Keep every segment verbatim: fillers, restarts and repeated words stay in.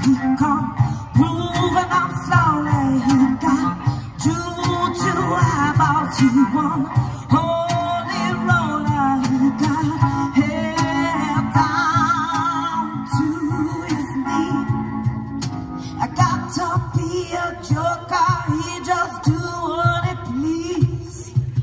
he come moving up slowly. He got two, two eyeballs. He won holy roller. He got head down to his knee. I got to be a joker. He just do what he please.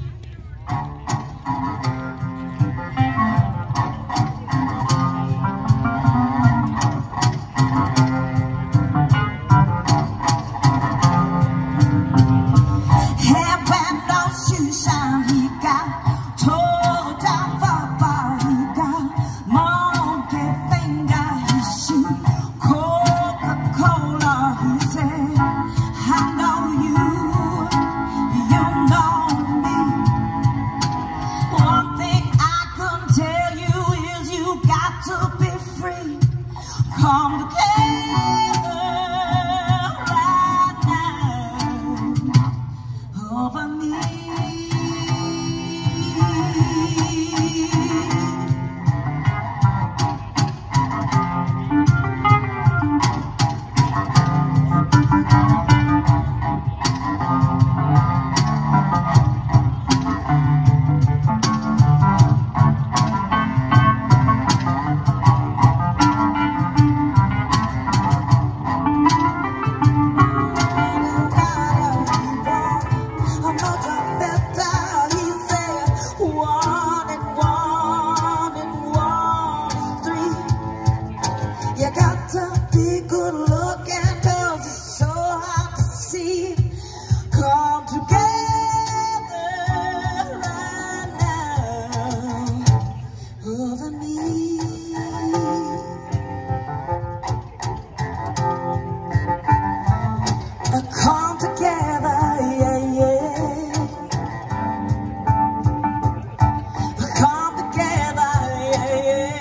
Come together right now over me. You got to be good looking, 'cause it's so hard to see. Come together right now over me. Come together, yeah, yeah. Come together, yeah, yeah.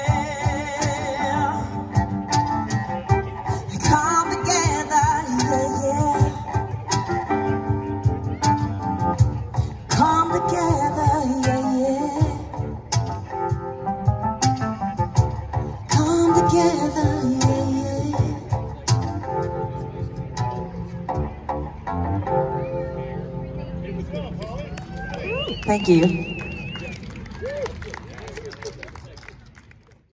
Thank you.